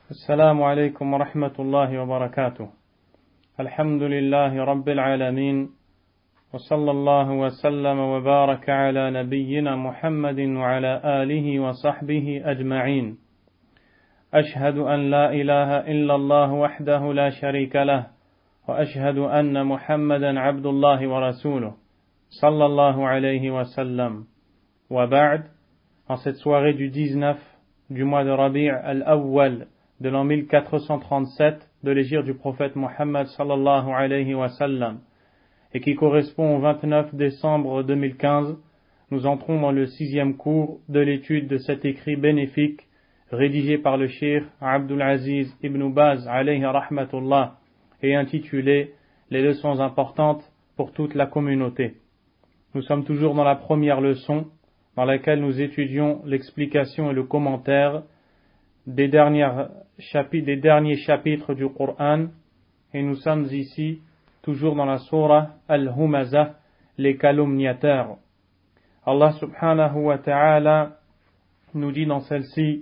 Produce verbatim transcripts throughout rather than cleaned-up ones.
السلام عليكم ورحمة الله وبركاته. الحمد لله رب العالمين، وصلى الله وسلم وبارك على نبينا محمد وعلى آله وصحبه أجمعين. أشهد أن لا إله إلا الله وحده لا شريك له، وأشهد أن محمدا عبد الله ورسوله صلى الله عليه وسلم. وبعد, en cette soirée du dix-neuf du mois de Rabi' al-Awwal de l'an mille quatre cent trente-sept de l'hégire du prophète Mohammed sallallahu alayhi wa sallam, et qui correspond au vingt-neuf décembre deux mille quinze, nous entrons dans le sixième cours de l'étude de cet écrit bénéfique rédigé par le cheikh Abdul Aziz ibn Baz alayhi rahmatullah et intitulé Les leçons importantes pour toute la communauté. Nous sommes toujours dans la première leçon, dans laquelle nous étudions l'explication et le commentaire des, dernières chapitres, des derniers chapitres du Coran, et nous sommes ici toujours dans la sourate Al-Humazah, les calomniateurs. Allah subhanahu wa ta'ala nous dit dans celle-ci: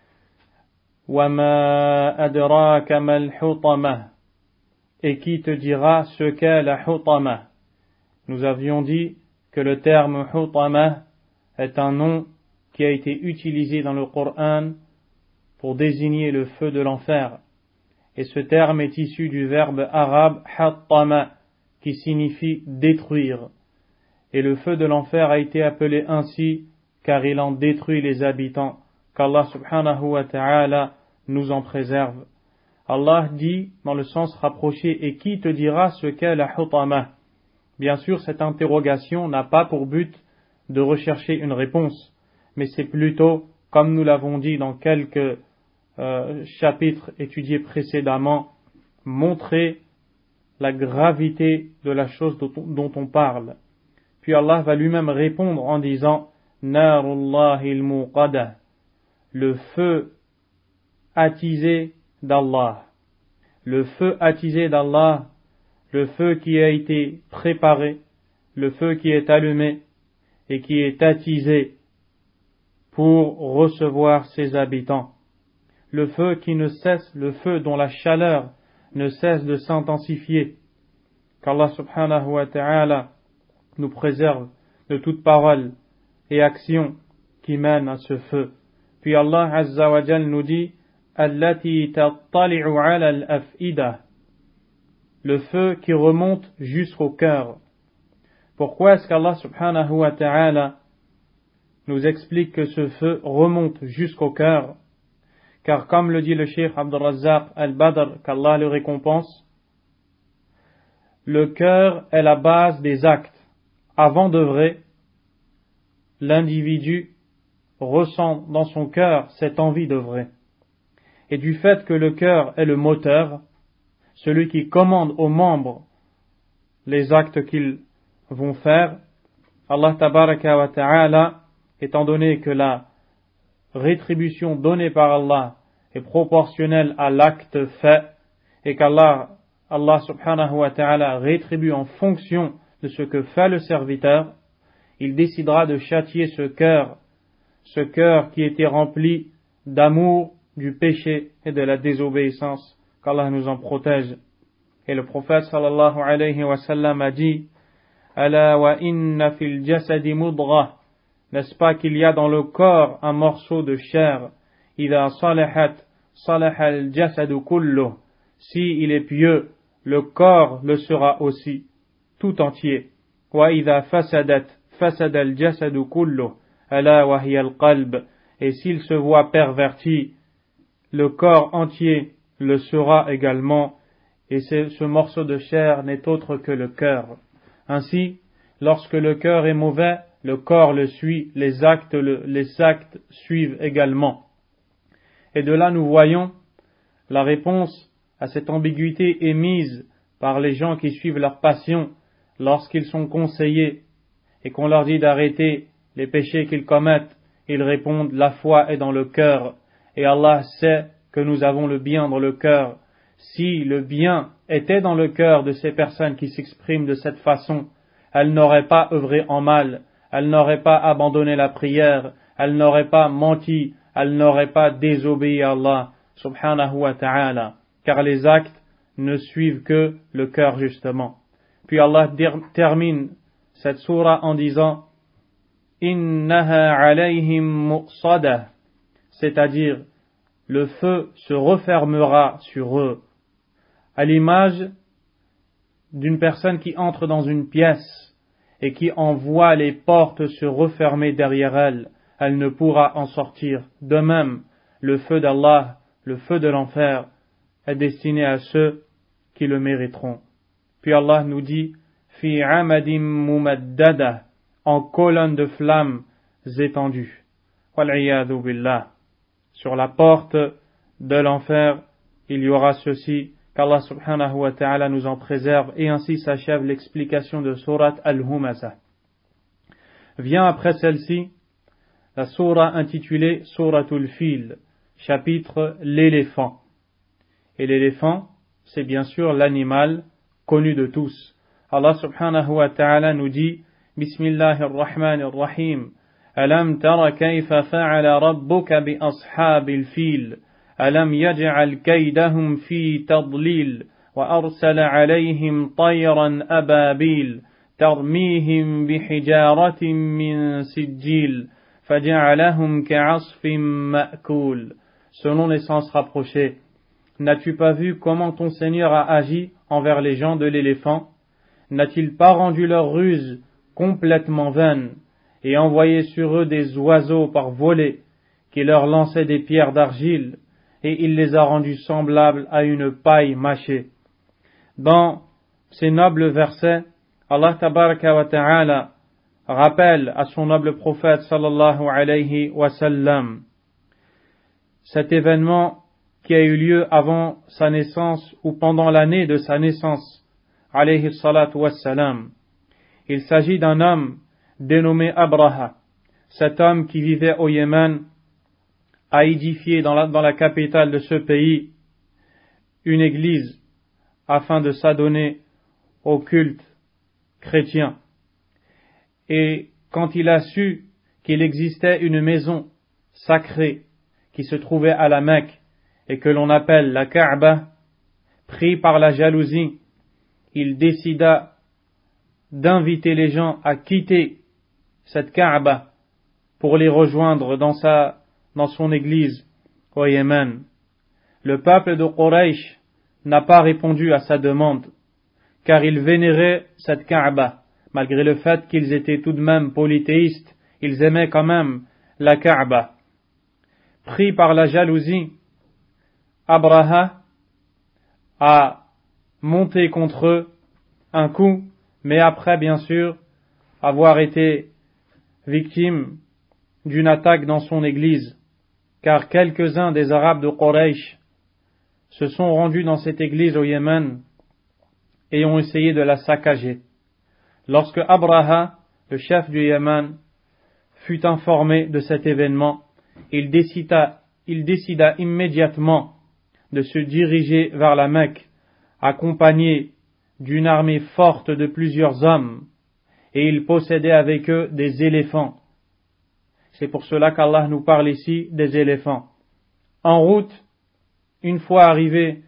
وَمَا أَدْرَاكَ مَا الْحُطَمَةُ, et qui te dira ce qu'est la hutama. Nous avions dit que le terme hutama est un nom qui a été utilisé dans le Coran pour désigner le feu de l'enfer. Et ce terme est issu du verbe arabe hattama, qui signifie détruire. Et le feu de l'enfer a été appelé ainsi car il en détruit les habitants. Qu'Allah subhanahu wa ta'ala nous en préserve. Allah dit dans le sens rapproché: et qui te dira ce qu'est la hutama? Bien sûr, cette interrogation n'a pas pour but de rechercher une réponse, mais c'est plutôt, comme nous l'avons dit dans quelques euh, chapitres étudiés précédemment, montrer la gravité de la chose dont, dont on parle. Puis Allah va lui-même répondre en disant: Narullahil muqada, le feu attisé d'Allah. Le feu attisé d'Allah, le feu qui a été préparé, le feu qui est allumé et qui est attisé pour recevoir ses habitants. Le feu qui ne cesse, le feu dont la chaleur ne cesse de s'intensifier. Qu'Allah subhanahu wa ta'ala nous préserve de toute parole et action qui mène à ce feu. Puis Allah azza wa jal nous dit: Allati tattali'u 'ala al-af'ida, le feu qui remonte jusqu'au cœur. Pourquoi est-ce qu'Allah subhanahu wa ta'ala nous explique que ce feu remonte jusqu'au cœur? Car comme le dit le cheikh Abdul Razzaq al-Badr, qu'Allah le récompense, le cœur est la base des actes. Avant d'œuvrer, l'individu ressent dans son cœur cette envie d'œuvrer. Et du fait que le cœur est le moteur, celui qui commande aux membres les actes qu'ils vont faire, Allah tabaraka wa ta'ala, étant donné que la rétribution donnée par Allah est proportionnelle à l'acte fait, et qu'Allah Allah subhanahu wa ta'ala rétribue en fonction de ce que fait le serviteur, il décidera de châtier ce cœur, ce cœur qui était rempli d'amour du péché et de la désobéissance. Qu'Allah nous en protège. Et le prophète sallallahu alayhi wa sallam a dit: Ala wa inna fil jasadi mudghah, n'est-ce pas qu'il y a dans le corps un morceau de chair? Idha salahat salaha al jasadu kulluh, si il est pieux, le corps le sera aussi tout entier. Wa idha fasadat fasada al jasadu kulluh, ala wa hiya al qalb, et s'il se voit perverti, le corps entier le sera également, et ce morceau de chair n'est autre que le cœur. Ainsi, lorsque le cœur est mauvais, le corps le suit, les actes, le, les actes suivent également. Et de là, nous voyons la réponse à cette ambiguïté émise par les gens qui suivent leur passion lorsqu'ils sont conseillés et qu'on leur dit d'arrêter les péchés qu'ils commettent. Ils répondent: la foi est dans le cœur. Et Allah sait que nous avons le bien dans le cœur. Si le bien était dans le cœur de ces personnes qui s'expriment de cette façon, elles n'auraient pas œuvré en mal, elles n'auraient pas abandonné la prière, elles n'auraient pas menti, elles n'auraient pas désobéi à Allah subhanahu wa ta'ala, car les actes ne suivent que le cœur justement. Puis Allah termine cette sourate en disant Innaha alayhim muqsadah, c'est-à-dire le feu se refermera sur eux, à l'image d'une personne qui entre dans une pièce et qui en voit les portes se refermer derrière elle, elle ne pourra en sortir. De même, le feu d'Allah, le feu de l'enfer, est destiné à ceux qui le mériteront. Puis Allah nous dit Fi amadim mumaddada, en colonne de flammes étendues. Wal-iyadhu billah. Sur la porte de l'enfer, il y aura ceci, qu'Allah subhanahu wa ta'ala nous en préserve, et ainsi s'achève l'explication de sourate Al-Humazah. Vient après celle-ci la sourate intitulée Suratul Fil, chapitre l'éléphant. Et l'éléphant, c'est bien sûr l'animal connu de tous. Allah subhanahu wa ta'ala nous dit Bismillahir Rahmanir Rahim Alam tara kayfa fa'ala rabbuka bi ashabil fil Alam yaj'al kaydahum fi tadlil wa arsala alayhim tayran ababil tarmihim bihijaratin min sijil faja'alahum ka'asfin ma'kul. Selon les sens rapprochés, n'as-tu pas vu comment ton Seigneur a agi envers les gens de l'éléphant? N'a-t-il pas rendu leur ruse complètement vaine et envoyé sur eux des oiseaux par volée qui leur lançaient des pierres d'argile, et il les a rendus semblables à une paille mâchée? Dans ces nobles versets, Allah tabaraka wa ta'ala rappelle à son noble prophète sallallahu alayhi wa sallam cet événement qui a eu lieu avant sa naissance ou pendant l'année de sa naissance, alayhi salatu wassalam. Il s'agit d'un homme dénommé Abraha. Cet homme qui vivait au Yémen a édifié dans la, dans la capitale de ce pays une église afin de s'adonner au culte chrétien. Et quand il a su qu'il existait une maison sacrée qui se trouvait à la Mecque et que l'on appelle la Kaaba, pris par la jalousie, il décida d'inviter les gens à quitter cette Kaaba pour les rejoindre dans sa, dans son église au Yémen. Le peuple de Quraysh n'a pas répondu à sa demande, car ils vénéraient cette Kaaba. Malgré le fait qu'ils étaient tout de même polythéistes, ils aimaient quand même la Kaaba. Pris par la jalousie, Abraha a monté contre eux un coup, mais après, bien sûr, avoir été victime d'une attaque dans son église, car quelques-uns des Arabes de Quraysh se sont rendus dans cette église au Yémen et ont essayé de la saccager. Lorsque Abraha, le chef du Yémen, fut informé de cet événement, il décida, il décida immédiatement de se diriger vers la Mecque, accompagné d'une armée forte de plusieurs hommes, et il possédait avec eux des éléphants. C'est pour cela qu'Allah nous parle ici des éléphants. En route, une fois arrivé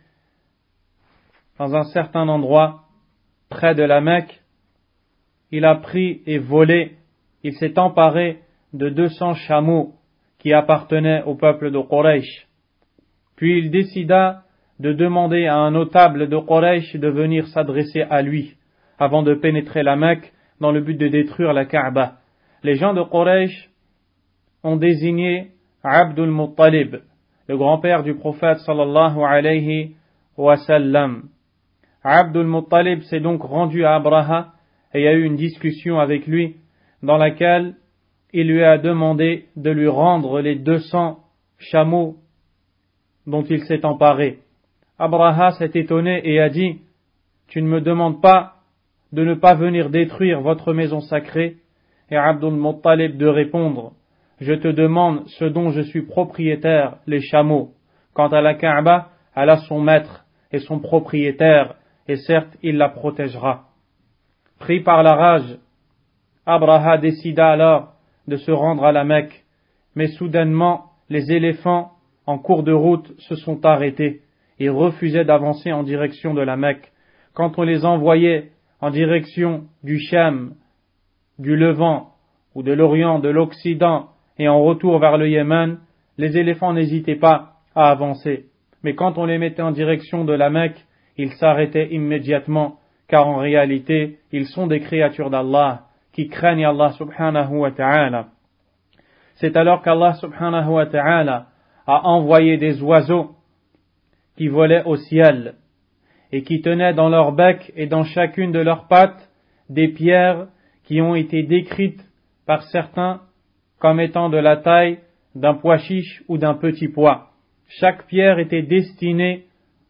dans un certain endroit, près de la Mecque, il a pris et volé, il s'est emparé de deux cents chameaux qui appartenaient au peuple de Quraysh. Puis il décida de demander à un notable de Quraysh de venir s'adresser à lui avant de pénétrer la Mecque dans le but de détruire la Kaaba. Les gens de Quraysh ont désigné Abdul Muttalib, le grand-père du prophète sallallahu alayhi wa sallam. Abdul Muttalib s'est donc rendu à Abraha et il y a eu une discussion avec lui dans laquelle il lui a demandé de lui rendre les deux cents chameaux dont il s'est emparé. Abraha s'est étonné et a dit « Tu ne me demandes pas de ne pas venir détruire votre maison sacrée ?» Et Abdul Muttalib de répondre « Je te demande ce dont je suis propriétaire, les chameaux. Quant à la Kaaba, elle a son maître et son propriétaire, et certes il la protégera. » Pris par la rage, Abraha décida alors de se rendre à la Mecque, mais soudainement les éléphants en cours de route, se sont arrêtés et refusaient d'avancer en direction de la Mecque. Quand on les envoyait en direction du Cham, du Levant, ou de l'Orient, de l'Occident, et en retour vers le Yémen, les éléphants n'hésitaient pas à avancer. Mais quand on les mettait en direction de la Mecque, ils s'arrêtaient immédiatement, car en réalité, ils sont des créatures d'Allah, qui craignent Allah subhanahu wa ta'ala. C'est alors qu'Allah subhanahu wa ta'ala a envoyé des oiseaux qui volaient au ciel, et qui tenaient dans leur bec et dans chacune de leurs pattes des pierres qui ont été décrites par certains comme étant de la taille d'un pois chiche ou d'un petit pois. Chaque pierre était destinée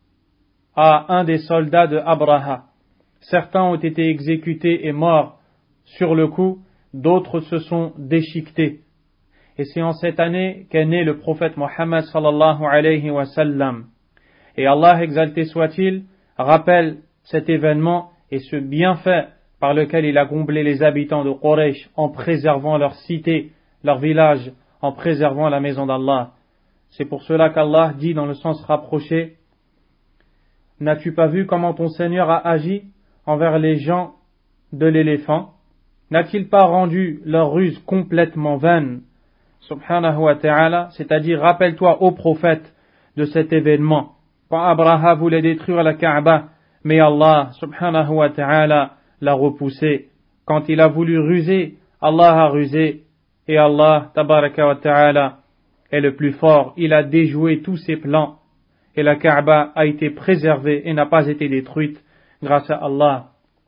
à un des soldats de Abraha. Certains ont été exécutés et morts sur le coup, d'autres se sont déchiquetés. Et c'est en cette année qu'est né le prophète Mohammed sallallahu alayhi wa sallam. Et Allah, exalté soit-il, rappelle cet événement et ce bienfait par lequel il a comblé les habitants de Quraysh en préservant leur cité, leur village, en préservant la maison d'Allah. C'est pour cela qu'Allah dit dans le sens rapproché: n'as-tu pas vu comment ton Seigneur a agi envers les gens de l'éléphant? N'a-t-il pas rendu leur ruse complètement vaine? Subhanahu wa ta'ala, c'est-à-dire rappelle-toi ô prophète de cet événement. Quand Abraha voulait détruire la Kaaba, mais Allah subhanahu wa ta'ala l'a repoussé. Quand il a voulu ruser, Allah a rusé. Et Allah tabaraka wa ta'ala est le plus fort. Il a déjoué tous ses plans. Et la Kaaba a été préservée et n'a pas été détruite grâce à Allah.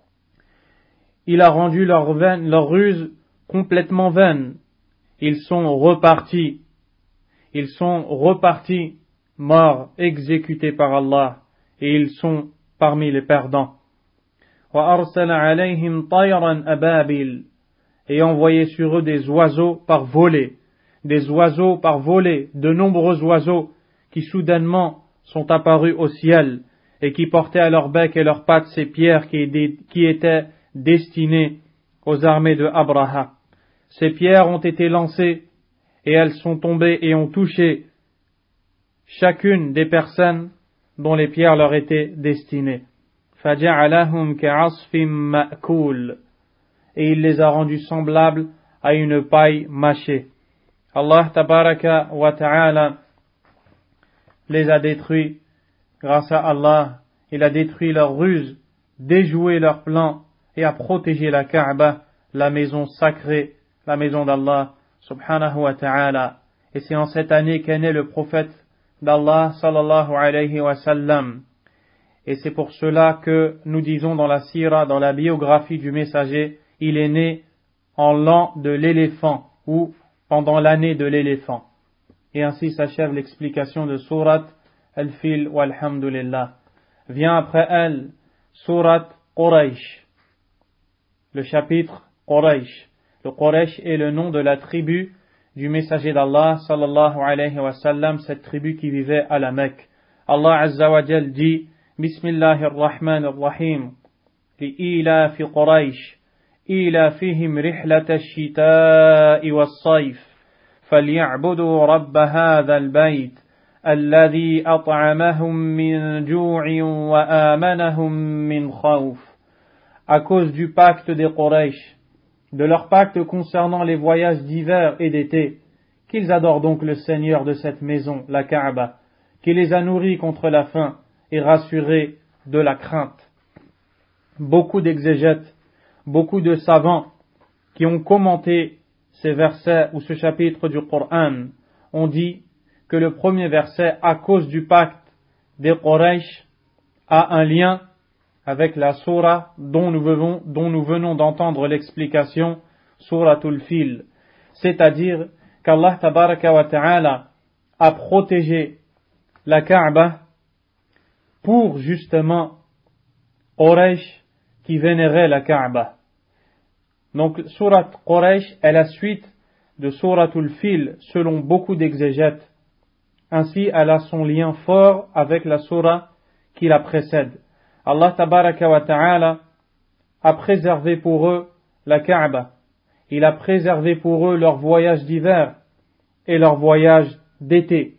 Il a rendu leur, vaine, leur ruse complètement vaine. Ils sont repartis. Ils sont repartis, morts, exécutés par Allah. Et ils sont parmi les perdants. وَأَرْسَلَ عَلَيْهِمْ طَيْرًا أَبَابِيلَ, et envoyé sur eux des oiseaux par volée, des oiseaux par volée, de nombreux oiseaux qui soudainement sont apparus au ciel et qui portaient à leur bec et leurs pattes ces pierres qui, qui étaient destinées aux armées de Abraha. Ces pierres ont été lancées et elles sont tombées et ont touché chacune des personnes dont les pierres leur étaient destinées. فَجَعَلَهُمْ كَعَصْفٍ مَأْكُولٍ, et il les a rendus semblables à une paille mâchée. Allah tabaraka wa ta'ala les a détruits grâce à Allah. Il a détruit leurs ruses, déjoué leurs plans et a protégé la Kaaba, la maison sacrée, la maison d'Allah subhanahu wa ta'ala. Et c'est en cette année qu'est né le prophète d'Allah sallallahu alayhi wa sallam. Et c'est pour cela que nous disons dans la sira, dans la biographie du messager, il est né en l'an de l'éléphant, ou pendant l'année de l'éléphant. Et ainsi s'achève l'explication de Surat Al-Fil walhamdulillah. Vient après elle Surat Quraysh, le chapitre Quraysh. Le Quraysh est le nom de la tribu du messager d'Allah sallallahu alayhi wa sallam, cette tribu qui vivait à la Mecque. Allah azza wa jal dit: Bismillahir Rahmanir Rahim, li'ilafi Quraysh, ilafihim rihlata ash-shita'i was-sayf, falya'budu rabb hadha al-bayt, alladhi at'amahum min ju'in wa amanahum min khawf. À cause du pacte des Quraysh, de leur pacte concernant les voyages d'hiver et d'été, qu'ils adorent donc le Seigneur de cette maison, la Kaaba, qui les a nourris contre la faim et rassurés de la crainte. Beaucoup d'exégètes, beaucoup de savants qui ont commenté ces versets ou ce chapitre du Coran ont dit que le premier verset, à cause du pacte des Quraysh, a un lien avec la sourate dont nous venons, dont nous venons d'entendre l'explication, Suratul Fil, c'est-à-dire qu'Allah tabaraka wa ta'ala a protégé la Kaaba pour justement Quraysh qui vénérait la Kaaba. Donc Surat Quraysh est la suite de Suratul Fil selon beaucoup d'exégètes. Ainsi elle a son lien fort avec la sourate qui la précède. Allah tabaraka wa ta'ala a préservé pour eux la Kaaba. Il a préservé pour eux leur voyage d'hiver et leur voyage d'été.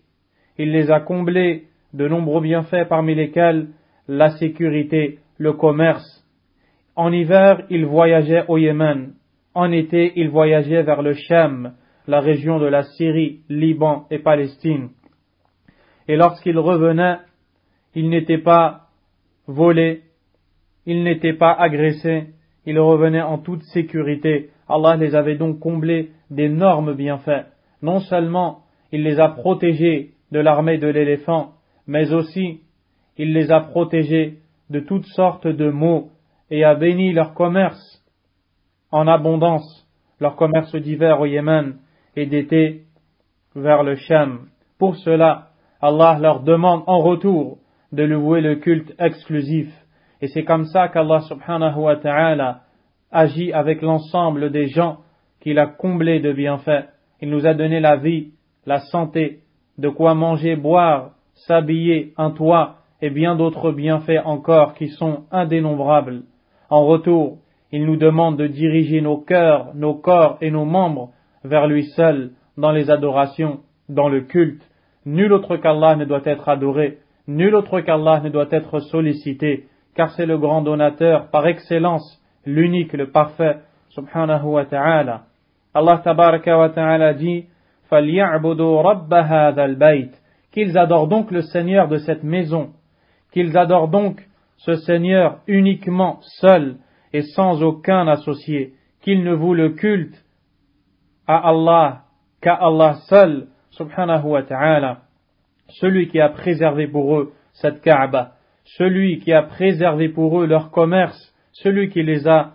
il les a comblés de nombreux bienfaits parmi lesquels la sécurité, le commerce. En hiver, ils voyageaient au Yémen. En été, ils voyageaient vers le Cham, la région de la Syrie, Liban et Palestine. Et lorsqu'ils revenaient, ils n'étaient pas volés, ils n'étaient pas agressés, ils revenaient en toute sécurité. Allah les avait donc comblés d'énormes bienfaits. Non seulement il les a protégés de l'armée de l'éléphant, mais aussi il les a protégés de toutes sortes de maux et a béni leur commerce en abondance, leur commerce d'hiver au Yémen et d'été vers le Cham. Pour cela, Allah leur demande en retour de louer le culte exclusif. Et c'est comme ça qu'Allah subhanahu wa ta'ala agit avec l'ensemble des gens qu'il a comblés de bienfaits. Il nous a donné la vie, la santé, de quoi manger, boire, s'habiller, un toit et bien d'autres bienfaits encore qui sont indénombrables. En retour, il nous demande de diriger nos cœurs, nos corps et nos membres vers lui seul dans les adorations, dans le culte. Nul autre qu'Allah ne doit être adoré, nul autre qu'Allah ne doit être sollicité, car c'est le grand donateur par excellence, l'unique, le parfait, subhanahu wa ta'ala. Allah tabaraka wa ta'ala dit فَلْيَعْبُدُوا رَبَّ هَذَا الْبَيْتِ, qu'ils adorent donc le Seigneur de cette maison, qu'ils adorent donc ce Seigneur uniquement, seul et sans aucun associé, qu'ils ne vouent le culte à Allah qu'à Allah seul, subhanahu wa ta'ala, celui qui a préservé pour eux cette Kaaba, celui qui a préservé pour eux leur commerce, celui qui les a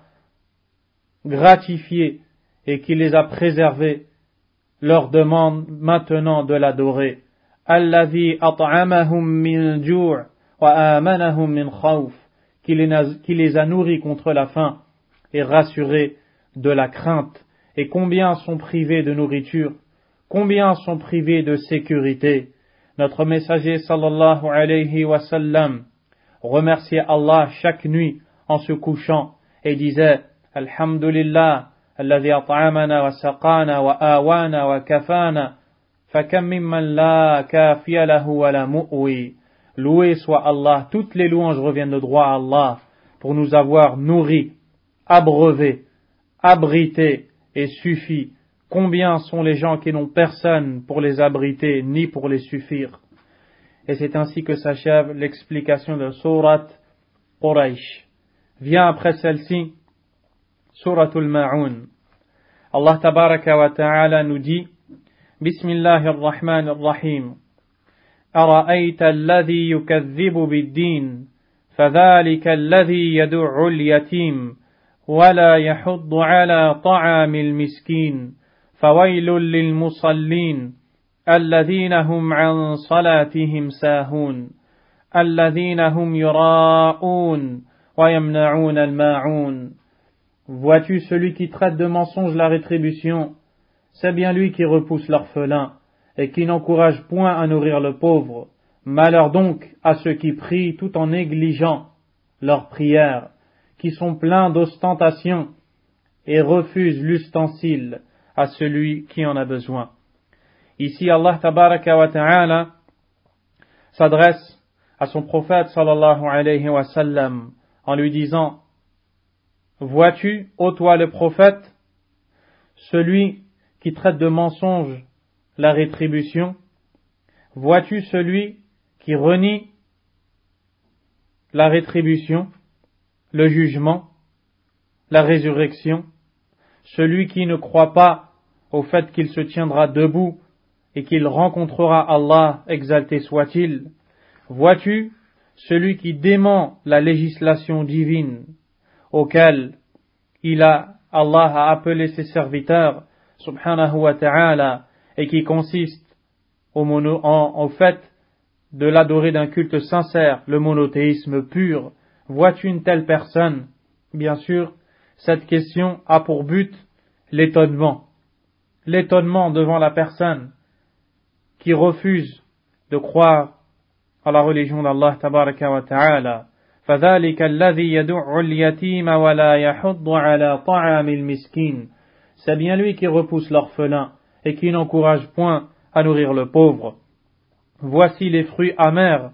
gratifiés et qui les a préservés, leur demande maintenant de l'adorer. Alladhi at'amahum min ju' wa amanahum min khawf, qui les a nourris contre la faim et rassurés de la crainte. Et combien sont privés de nourriture, combien sont privés de sécurité. Notre messager sallallahu alayhi wa sallam remerciait Allah chaque nuit en se couchant et disait Alhamdulillah alladhi at'amana wa saqana wa awana wa kafana fakam mimman la kafiya lahu wa la mu'wi. Loué soit Allah, toutes les louanges reviennent de droit à Allah pour nous avoir nourris, abreuvés, abrités et suffis. Combien sont les gens qui n'ont personne pour les abriter ni pour les suffire. Et c'est ainsi que s'achève l'explication de Surat Quraysh. Vient après celle-ci Suratul Ma'un. Allah tabaraka wa ta'ala nous dit Bismillahir Rahmanir Rahim. أرأيت الذي يكذب بالدين فذلك الذي يدع اليتيم ولا يحض على طعام المسكين فويل للمصلين الذين هم عن صلاتهم ساهون الذين هم يراءون ويمنعون الماعون. Vois-tu celui qui traite de mensonge la rétribution? C'est bien lui qui repousse l'orphelin et qui n'encourage point à nourrir le pauvre. Malheur donc à ceux qui prient tout en négligeant leurs prières, qui sont pleins d'ostentation et refusent l'ustensile à celui qui en a besoin. Ici, Allah tabaraka wa ta'ala s'adresse à son prophète sallallahu alayhi wa sallam en lui disant Vois-tu, ô toi le prophète, celui qui traite de mensonge la rétribution? Vois-tu celui qui renie la rétribution, le jugement, la résurrection, celui qui ne croit pas au fait qu'il se tiendra debout et qu'il rencontrera Allah, exalté soit-il? Vois-tu celui qui dément la législation divine auquel il a, Allah a appelé ses serviteurs, subhanahu wa ta'ala, et qui consiste au, mono, en, au fait de l'adorer d'un culte sincère, le monothéisme pur? Vois-tu une telle personne? Bien sûr, cette question a pour but l'étonnement. L'étonnement devant la personne qui refuse de croire à la religion d'Allah tabaraka wa ta'ala. فَذَلِكَ الَّذِي يَدُعُّ الْيَتِيمَ وَلَا يَحُضُّ عَلَى طَعَامِ الْمِسْكِينِ. C'est bien lui qui repousse l'orphelin et qui n'encourage point à nourrir le pauvre. voici les fruits amers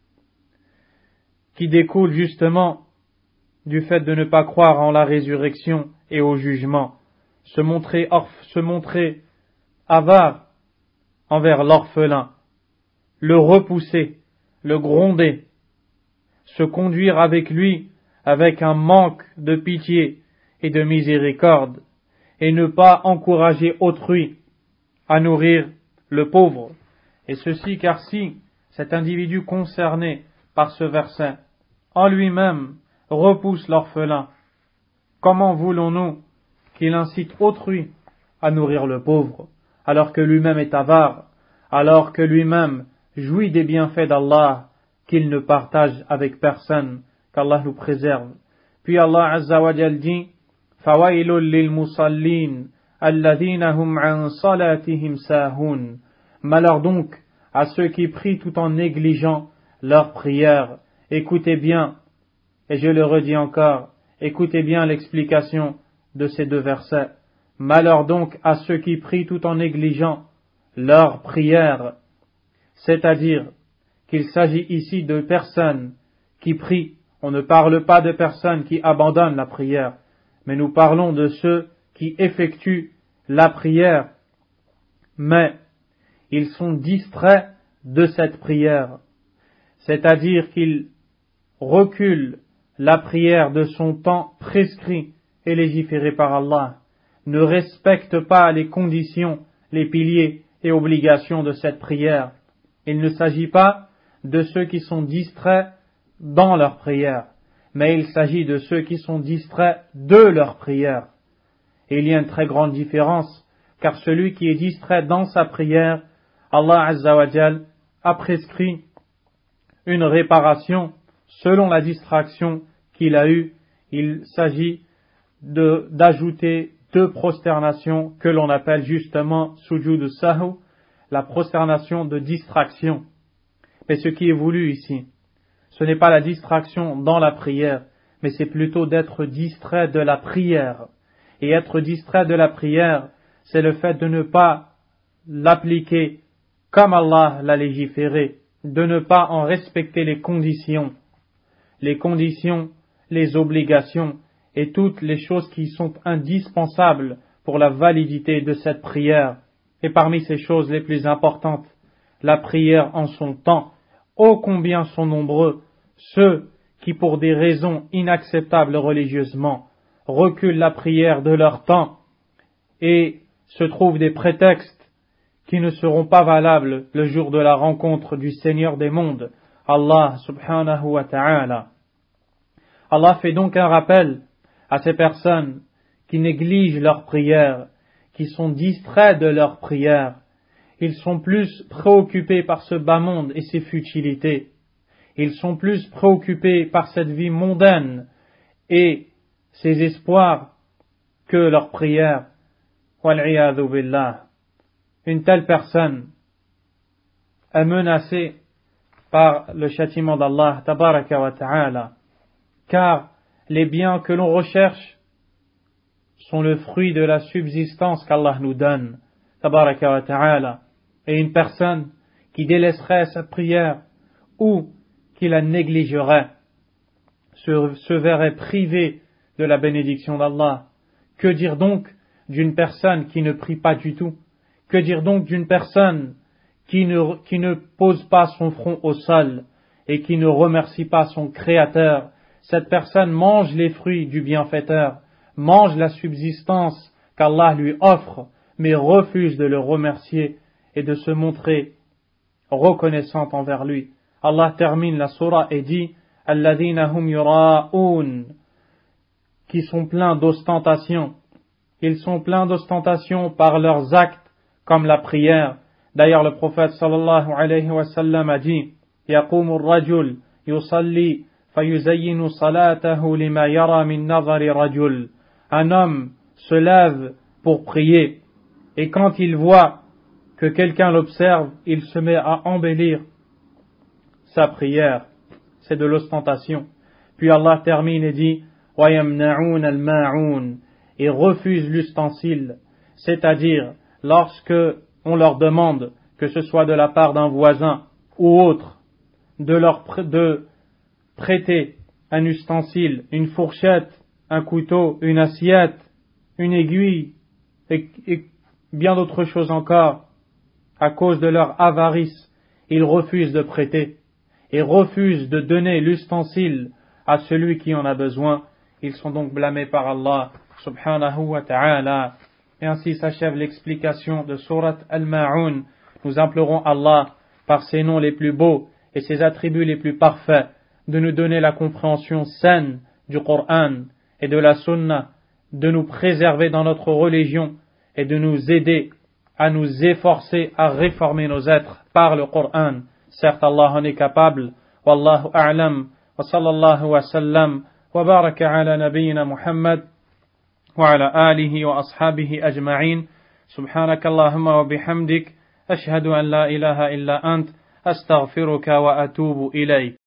qui découlent justement du fait de ne pas croire en la résurrection et au jugement, se montrer, orf, se montrer avare envers l'orphelin, le repousser, le gronder, se conduire avec lui avec un manque de pitié et de miséricorde, et ne pas encourager autrui à nourrir le pauvre. Et ceci car si cet individu concerné par ce verset, en lui-même, repousse l'orphelin, comment voulons-nous qu'il incite autrui à nourrir le pauvre, alors que lui-même est avare, alors que lui-même jouit des bienfaits d'Allah qu'il ne partage avec personne, qu'Allah nous préserve. Puis Allah Azza wa Jal dit فَوَيْلٌ لِلْمُصَلِّينَ الَّذِينَ هُمْ عَنْ صَلَاتِهِمْ سَاهُونَ. Malheur donc à ceux qui prient tout en négligeant leur prière. Écoutez bien, et je le redis encore, écoutez bien l'explication de ces deux versets. Malheur donc à ceux qui prient tout en négligeant leur prière. C'est-à-dire qu'il s'agit ici de personnes qui prient. On ne parle pas de personnes qui abandonnent la prière, mais nous parlons de ceux qui effectuent la prière, mais ils sont distraits de cette prière. C'est-à-dire qu'ils reculent la prière de son temps prescrit et légiféré par Allah, ne respectent pas les conditions, les piliers et obligations de cette prière. Il ne s'agit pas de ceux qui sont distraits dans leur prière, mais il s'agit de ceux qui sont distraits de leur prière. Et il y a une très grande différence, car celui qui est distrait dans sa prière, Allah Azza wa Jal a prescrit une réparation selon la distraction qu'il a eue. Il s'agit de, d'ajouter deux prosternations que l'on appelle justement sujud sahu, la prosternation de distraction. Mais ce qui est voulu ici, ce n'est pas la distraction dans la prière, mais c'est plutôt d'être distrait de la prière. Et être distrait de la prière, c'est le fait de ne pas l'appliquer comme Allah l'a légiféré, de ne pas en respecter les conditions, les conditions, les obligations et toutes les choses qui sont indispensables pour la validité de cette prière. Et parmi ces choses les plus importantes, la prière en son temps. Ô combien sont nombreux ceux qui, pour des raisons inacceptables religieusement, reculent la prière de leur temps et se trouvent des prétextes qui ne seront pas valables le jour de la rencontre du Seigneur des mondes, Allah subhanahu wa ta'ala. Allah fait donc un rappel à ces personnes qui négligent leur prière, qui sont distraits de leur prière. Ils sont plus préoccupés par ce bas monde et ses futilités. Ils sont plus préoccupés par cette vie mondaine et ses espoirs que leur prière. Wal'iyadhu billah. Une telle personne est menacée par le châtiment d'Allah tabaraka wa ta'ala, car les biens que l'on recherche sont le fruit de la subsistance qu'Allah nous donne tabaraka wa ta'ala. Et une personne qui délaisserait sa prière ou qui la négligerait se, se verrait privée de la bénédiction d'Allah. Que dire donc d'une personne qui ne prie pas du tout? Que dire donc d'une personne qui ne, qui ne pose pas son front au sol et qui ne remercie pas son Créateur? Cette personne mange les fruits du bienfaiteur, mange la subsistance qu'Allah lui offre, mais refuse de le remercier et de se montrer reconnaissante envers lui. Allah termine la sourate et dit « Alladhina hum yura'oun » qui sont pleins d'ostentation. Ils sont pleins d'ostentation par leurs actes, comme la prière. D'ailleurs, le prophète sallallahu alayhi wa sallam a dit « Yaqumu ar-rajul yusalli fayuzayyinu salatahu lima yara min nazari rajul » Un homme se lève pour prier, et quand il voit que quelqu'un l'observe, il se met à embellir sa prière. C'est de l'ostentation. Puis Allah termine et dit « وَيَمْنَعُونَ الْمَاعُونَ » et refuse l'ustensile, c'est-à-dire lorsque on leur demande, que ce soit de la part d'un voisin ou autres de leur pr- de prêter un ustensile, une fourchette, un couteau, une assiette, une aiguille et, et bien d'autres choses encore, à cause de leur avarice, ils refusent de prêter et refusent de donner l'ustensile à celui qui en a besoin. Ils sont donc blâmés par Allah subhanahu wa ta'ala. Et ainsi s'achève l'explication de Surat Al-Ma'un. Nous implorons Allah par ses noms les plus beaux et ses attributs les plus parfaits de nous donner la compréhension saine du Coran et de la Sunna, de nous préserver dans notre religion et de nous aider à nous efforcer à réformer nos êtres par le Coran. Certes, Allah en est capable. Wallahu a'lam. Wa sallallahu wa sallam. Wa baraka ala nabiyyina Muhammad. Wa ala alihi wa ashabihi ajma'in. Subhanaka Allahumma wa bihamdik. Ashhadu an la ilaha illa ant. Astaghfiruka wa atubu ilayk.